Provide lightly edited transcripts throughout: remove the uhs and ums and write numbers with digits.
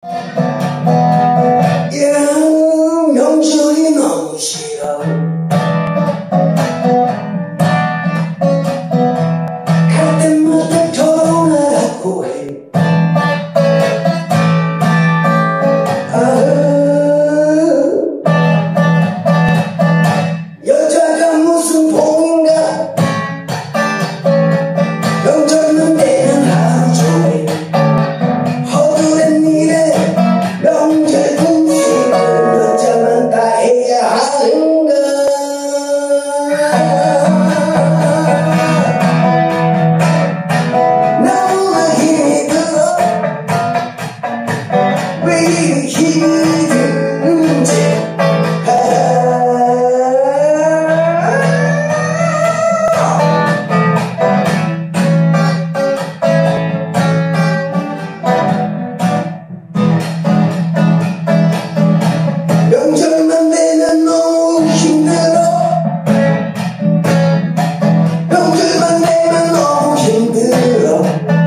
명절이 너무 싫어. 갈 때마다 결혼하라고 해. 여자가 무슨 복인가. 명절만 되면 하루 종일 허술한 일에 명절 음식을 여자만 다 해야 하는가. 너무나 힘이 들어. 왜 이리 힘이 드는지. 명절만 되면 너무 힘들어. 명절만 되면 너무 힘들어.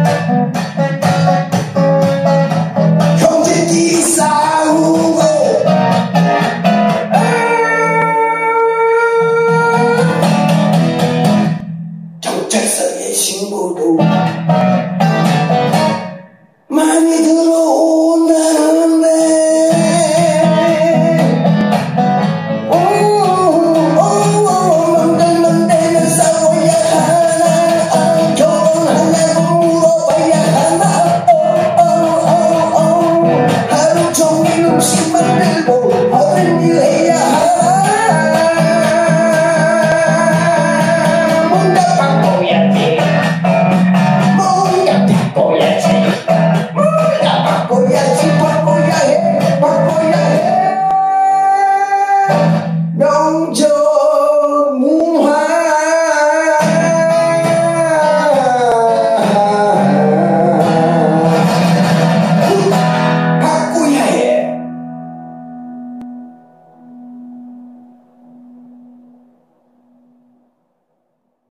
형제끼리 싸우고 경찰서에 신고도 많이 들어온다는데. 명절만 되면 싸워야 하나. 결혼하냐고 물어봐야 하나. 하루 종일 음식 만들고 어른 일 해야 하나. 뭔가 바꿔야지. 뭔가 바꿔야지. 뭔가 바꿔야지.